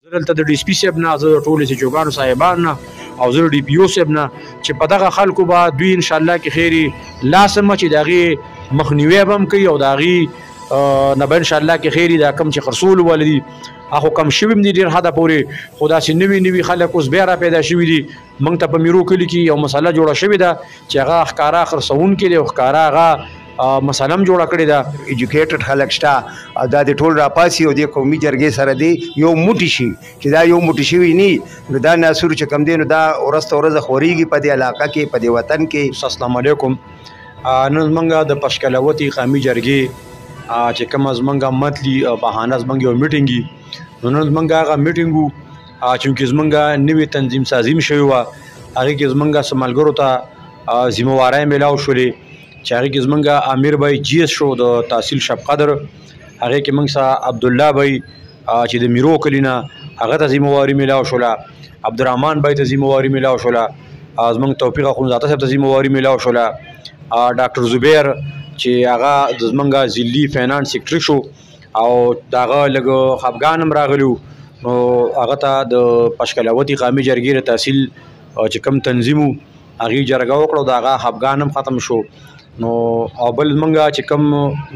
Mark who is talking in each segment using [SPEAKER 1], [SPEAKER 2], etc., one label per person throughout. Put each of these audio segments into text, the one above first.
[SPEAKER 1] دلته د ډي سي پي صاحب نه، زه د ټولو سچوګانو صاحبان نه او زه د ډي پي او صاحب نه چې په دغه خلکو به دوی انشاءالله کې خیري لاسمه چې د هغې مخنیوی به هم کوي او د هغې نه به انشاءالله کې خیري دا کم چې خرڅول والا دي هغه کم شوي هم دي ډېر حده پورې، خو داسې نوي نوي خلک اوس بیا را پیدا شوي دي. موږ ته په میرو کلي کې یو مسله جوړه شوې ده چې هغه ښکاره خرڅوونکي دی او ښکاره هغه مسله هم جوړه کړې ده.
[SPEAKER 2] ایجوکیټډ خلک شته دا د ټول راپاسي او د قومي جرګې سره دی یو موټی شي چې دا یو موټی شوي نه نو دا ناصر چې کم دی نو دا ورځ ته ورځ خورېږي په دې علاقه کې په دې وطن کې.
[SPEAKER 1] السلام علیکم. نن زمونږ د پشکلوتي قومي جرګې چې کومه زمونږ متلي بهانه زمونږ یو میټینګ وي نو نن زمونږ هغه میټینګ و چونکې زمونږ نوې تنظیم سازي هم شوې وه، هغې کې زمونږ څه ملګرو ته ذمهوارۍ میلاو شولې چې هغې کې زمونږ امیر بھائی جی ایس شو د تحصیل شب قدر، هغې کې موږ سره عبدالله بھائی چې د میرو کلي نه هغه ته ذمهواري میلاو شوله، عبدالرحمن بھائی ته ذمهواري میلاو شوله، زمونږ توفیق اخندزاده صاحب ته ذمهواري میلاو شوله، ډاکټر زبیر چې هغه د زمونږ ضلعي فینانس سیکرټري شو او د هغه لږ خفګان هم راغلی نو هغه ته د پشکلوتي قومي جرګې د تحصیل چې کوم تنظیم و هغې جرګه وکړه او د هغه خفګان هم ختم شو. نو او بل زمونږ چې کوم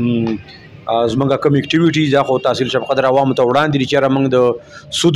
[SPEAKER 1] زمونږ کوم اکټیویټیز دا خو تحصیل شب قدر عوامو ته وړاندې دي چېرې موږ د سود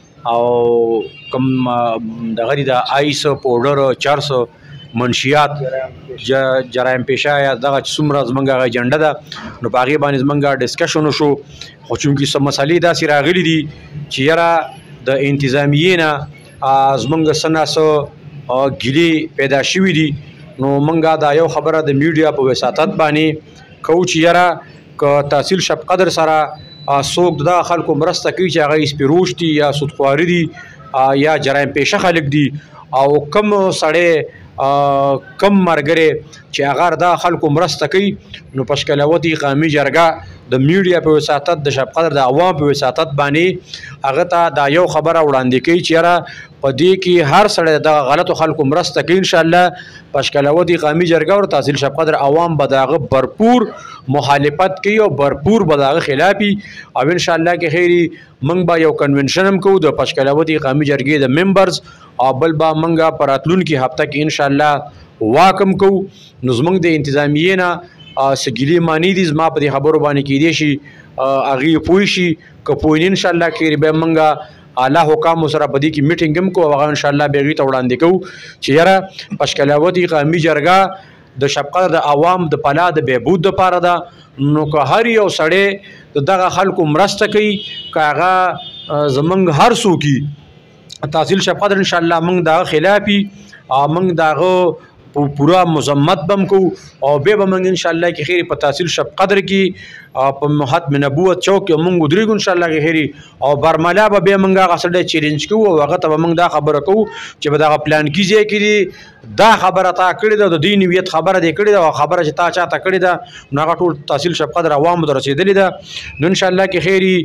[SPEAKER 1] او کوم دغه دي د آیس پوډر چرس منشیات جرایم پیشه یا دغه چې څومره زمونږ هغه ایجنډه ده نو په هغې باندې زمونږ ډسکشن وشو. خو چونکې څه مسلې داسې راغلي دي چې یاره د انتظامیې نه زمونږ څه نه څه ګیلې پیدا شوي دي نو منګه دا یو خبره د میډیا په وساطت باندې کوو چې یاره که تحصیل شب قدر سره څوک د دغه خلکو مرسته کوي چې هغه سپیروش دي یا سودخواري دي یا جرایم پیشه خلک دي او کم سړی کم ملګری چې هغه د خلکو مرسته کوي نو پشکلوتي قومي جرګه د میډیا په وساطت د شب قدر د عوام په وساطت باندې هغه ته دا یو خبره وړاندې کوي چې یاره په دې کې هر سړی د غلطو خلکو مرسته کوي انشاءالله پشکلوتي قومي جرګه او تحصیل شب قدر عوام به د هغه بھرپور مخالفت کوي او بھرپور به د هغه خلاف وي او انشاءالله کې خیري موږ به یو کنونشن هم کوو د پشکلوتي قومي جرګې د ممبرز او بل به موږ په راتلونکي هفته کې انشاءالله واک هم کوو. نو زموږ د انتظامیې نه څه ګیلې معنی دي زما په دې خبرو باندې کیدای شي هغې پوه شي که پوه نه انشاءالله کې بیا موږ اعلی حکامو سره په دې کې میټینګ هم کوو هغه انشاءالله بیا هغې ته وړاندې کوو چې یاره پشکلوتي قومي جرګه د شب قدر د عوام د پلا د بهبود دپاره ده نو که هر یو سړی د دغه خلکو مرسته کوي که هغه زمونږ هر څوک تحصیل شب قدر انشاءالله موږ د هغه خلاف وي موږ د هغه پورا مذمت بم کو او بیا به موږ انشاءالله کې خیري په تحصیل شب قدر کې په ختم نبوت چوک کې موږ ودرېږو انشاءالله کې خیري او برملا به بیا موږ هغه سړی چیلنج کوو او هغه ته به موږ دا خبره کوو چې په دغه پلان کې ځای کې دي دا خبره تا کړې ده د دې نیت خبره دې کړې ده او خبره چې تا چاته کړې ده نو هغه ټول تحصیل شب قدر عوامو ته رسېدلې ده نو انشاءالله کې خیري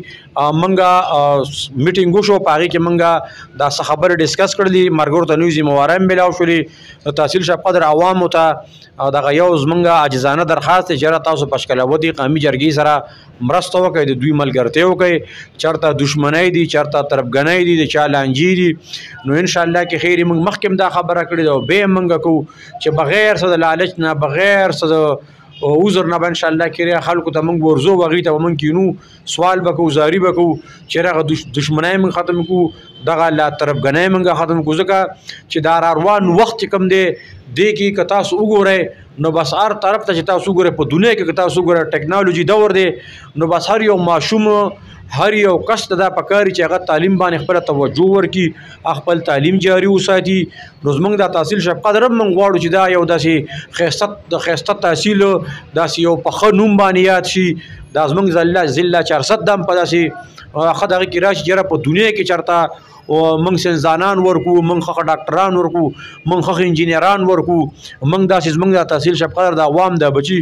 [SPEAKER 1] موږ میټینګ وشو په هغې کې موږ دا څه خبرې ډسکس کړلې ملګرو ته نوې ذمهوارۍ هم میلاو شولې د تحصیل شب قدر عوامو ته دغه یو زمونږ عاجزانه درخواست دی چې تاسو پشکلوتي قومي جرګې سره مرسته وکړئ د دوی ملګرتیا وکړئ چېرته دشمنۍ دي چېرته طرفګنۍ دي د چا لانجې دي نو انشاءالله کې خیري موږ مخکې هم دا خبره کړې ده او بیا یې موږ کوو چې بغیر څه د لالچ نه بغیر څه د عذر نه به انشاءالله کې خلکو ته موږ ورځو هغوی ته به موږ کینو سوال به کوو زاري به کوو چې هغه دشمنۍ موږ ختم کړو دغه لا طرفګنۍ موږ ختم کړو ځکه چې دا راروان وخت چې کوم دی دې کې که تاسو وګورئ نو بس هر طرف ته چې تاسو وګورئ په دنیا کې که تاسو وګورئ ټیکنالوجي دور دی نو بس هر یو ماشوم هر یو کس ته دا پکاري چې هغه تعلیم باندې خپله توجه ورکړي خپل تعلیم جاري وساتي نو زموږ دا تحصیل شب قدر هم موږ غواړو چې دا یو داسې ښایسته تحصیل داسې یو په ښه نوم باندې یاد شي دا زموږ ضلع 400 هم په داسې ښه دغه کې راشي چې په دنیا کې چېرته موږ ساینسدانان ورکو موږ ښه ډاکټران ورکو موږ ښه انجینران ورکو موږ داسې زموږ د تحصیل شب قدر د عوام د بچي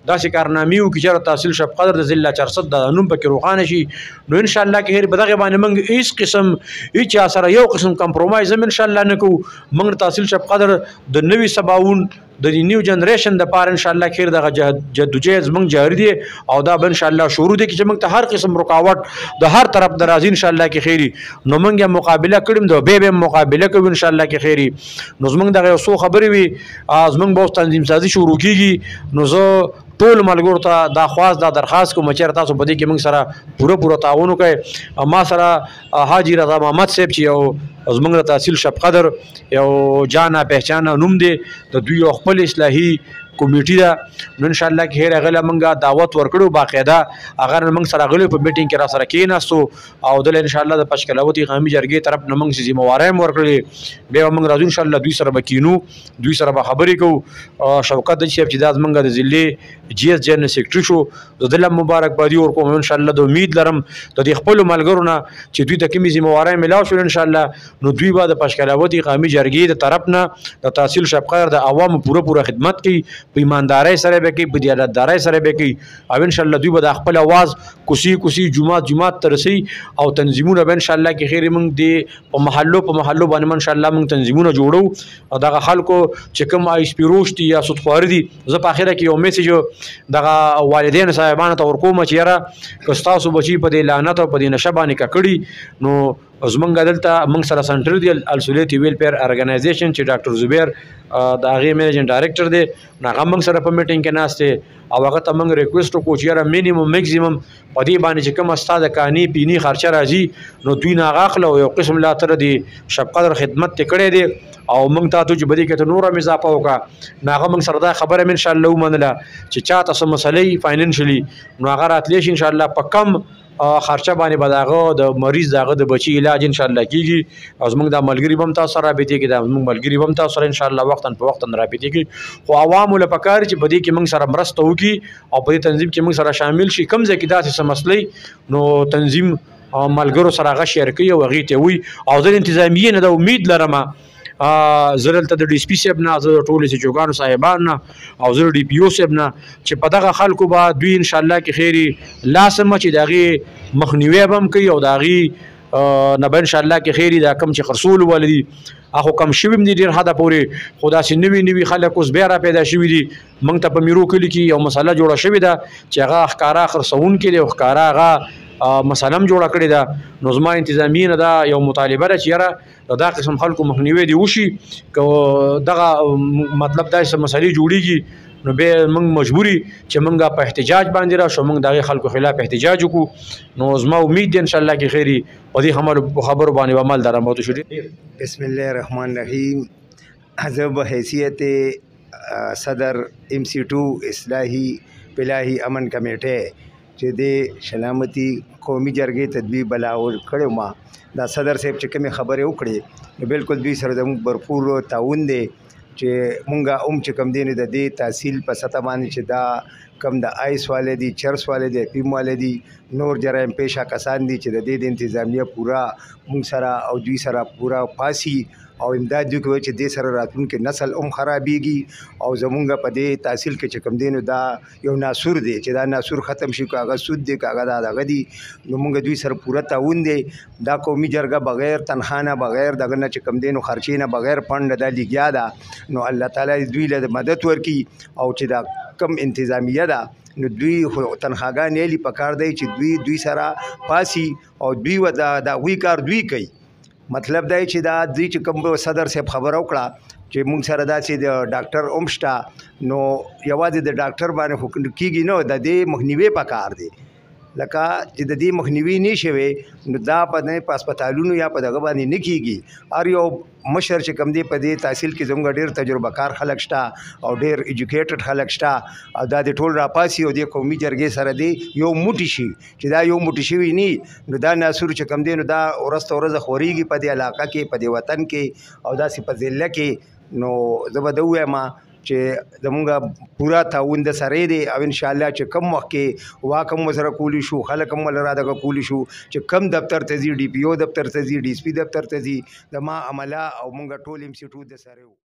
[SPEAKER 1] داسې کارنامې وکړي چې تحصیل شب قدر د ضلع 400 د نوم پکې روښانه شي. نو ان شاء الله کې هر بدغه باندې موږ هیڅ قسم هیڅ سره یو قسم کمپرومایز هم ان شاء الله نه کوو. موږ تحصیل شب قدر د نوي سباون د نیو جنریشن د پاره ان شاء الله خیر دغه جدوجہد موږ جاری دي او دا به ان شاء الله شروع دي چې موږ ته هر قسم رکاوټ د هر طرف درازي ان شاء الله کې خیری. نو موږ مقابله کړم د به مقابله کوو ان شاء الله کې خیری. نو زمونږ دغه څو خبرې وي زمونږ به تنظیم سازي شروع کیږي. نو زه ټول ملګرو ته دا خواست دا درخواست کوم چې تاسو په دې کې موږ سره پوره تعاون وکړئ. ما سره حاجی رضا محمد صاحب چې یو زمونږ د تحصیل شب قدر یو جانا پہچانا نوم دی د دوی خپل اصلاحي کمیټي ده. نو ان شاء الله کې هر غله منګه دعوت ورکړو باقاعده اگر موږ سره غلو په میټینګ کې را سره کېناستو او د ان شاء الله د پشکلاوتی قومي جرګې طرف نه موږ ذمہ واره ورکړي به موږ راځو ان شاء الله دوی سره بکینو دوی سره به خبرې کوو. شوکت د شیف چې د موږ د ضلع جی اس جنرال سیکریټری شو د دله مبارکبادي ورکوم ان شاء الله د امید لرم د خپل ملګرو نه چې دوی د کومې ذمہ واره ملاو شو ان شاء الله نو دوی به د پشکلاوتی قومي جرګې د طرف نه د تحصیل شب قدر د عوامو پوره خدمت کوي په ایماندارۍ سره به کوي په دیانتدارۍ سره به کوي او ان شاء الله دوی به د خپل आवाज کوسی جمعات ترسي او تنظیمونه به ان شاء الله کې خیر موږ دی په محلو باندې ان شاء الله موږ تنظیمونه جوړو او دغه خلکو چې کوم آی سپیروش دي یا سودخوار دي زه په اخره کې یو میسج دغه والدین صاحبانو ته ورکوم چې یاره که ستاسو بچي په دې لعنت او په دې نشه باندې ککړي نو زمونږ دلته موږ سره سنټر دی السولیتی ویلفیر ارګنایزیشن چې ډاکټر زبیر د هغې منیجنګ ډایرکټر دی نو هغه موږ سره په میټینګ کې ناست دی او هغه ته موږ ریکویسټ وکړو چې یاره مینیمم میکزیمم په دې باندې چې کومه ستا د کاني پینی خرچه راځي نو دوی نه هغه اخله او یو قسم لا تر دی شب قدر خدمت ته کړی دی او موږ ته چې بدی کې ته نور هم اضافه وکړه نو هغه موږ سره دا خبره ان شاء الله ومنله چې چاته څه مسلې فاینانشلی نو هغه راتلی شي ان شاء الله په کم خرچه باندې به دغه د مریض دغه د بچی علاج ان شاء الله کیږي او زموږ د ملګری بم تاسو سره رابطه کې د زموږ ملګری بم تاسو سره ان شاء الله وختن په وختن رابطه کې خو عوامو له پکار چې بدی کې موږ سره مرسته وکي او په تنظیم کې موږ سره شامل شي کم ځکه داسې مسلې نو تنظیم ملګرو سره غا شیر کوي او غي ته وي او ځل انتظامیه نه د امید لرم زرلته د ډي اس پي صاحب نه زه ټولې سچوګانو صاحبان نه او زه ډي پي او صاحب نه چې په دغه خلکو به دوی ان شاء الله کې خیری لاسمه چې دغه مخنیوي بم کوي او دغه نه به ان شاء الله کې خیری دا کم چې خرصول ولدي اخو کم شویم دي ډیر حدا پورې خدا سي نوي خلک اوس بیا را پیدا شوي دي موږ ته په میرو کلی کې یو مسله جوړه شوې ده چې هغه ښکارا خرڅون کې دی ښکارا هغه مسله جوړه کړې ده نو زما انتظامیه نه دا یو مطالبه ده چې یاره دا قسم خلکو مخنیوي دی وشي که دغه مطلب دا څه مسلې جوړیږي نو به موږ مجبوري چې موږ په احتجاج باندې راشو موږ دغه خلکو خلاف احتجاج وکړو نو زما امید دی ان شاء الله کې خیری په دې خبرو باندې عمل درامو شو.
[SPEAKER 2] بسم الله الرحمن الرحیم. زه به حیثیت صدر MC2 اصلاحي پلاحي امن کمیټه چې د سلامتی قومي جرګې تدبیر بلاول کړو ما دا صدر صاحب چې کومه خبره وکړي نو بالکل دوی سره زموږ भरपूर تعاون دی چې مونږه چې کم دین د دې تحصیل په سطح باندې چې دا کم د آیس والے دي چرس والے دي پیم والے دي نور جرایم پیشا کسان دي چې د دې انتظامیه پورا مونږ سره او دوی سره پورا پاسي او امداد دوی کوي چې د سره راتلونکي نسل خرابيږي او زمونږ په دې تحصیل کې چې کم دین دا یو ناسور دی چې دا ناسور ختم شي کاغذ سود دی کاغذ دغه دي نو مونږ دوی سره پورا تعاون دی دا قومي جرګه بغیر تنخانه بغیر دغه نه چې کم دین خرچینه بغیر فند د لګیا ده نو الله تعالی دوی له مدد ورکي او چې دا کم انتظامیه ده نو دوی تنخواګانې لې پکار دی چې دوی سره پاسي او دوی دا وی کار دوی کوي مطلب دا چې دا دوی چې کوم صدر صاحب خبر وکړه چې موږ سره داسې د ډاکټر اومشتا نو یوازې د ډاکټر باندې حکم کیږي نو د دې مخنیوي پکار دی لکه چې د دې مخنیوي نشوي نو دا په هسپتالونو یا په دغه باندې نه کیږي هر یو مشر چې کم دی په دې تحصیل کې زموږ ډېر تجربه کار خلک شته او ډېر ایجوکیټډ خلک شته او دا د ټول راپاسي او د قومي جرګې سره دی یو موټی شي چې دا یو موټی شوی نه نو دا ناسور چې کم دی نو دا ورځ خوريږي په دې علاقه کې په دې وطن کې او دا په ضلع کې نو زه به دا وایم چې زمونږ پورا تعاون د سره دی او ان شاء الله چې کم وخت کې واکم سره کولی شو خلک هم ول را دغه کولی شو چې کم دفتر ته ځي DPO دفتر ته ځي DSP دفتر ته ځي د ما عمله او مونږ ټول MC2 د سره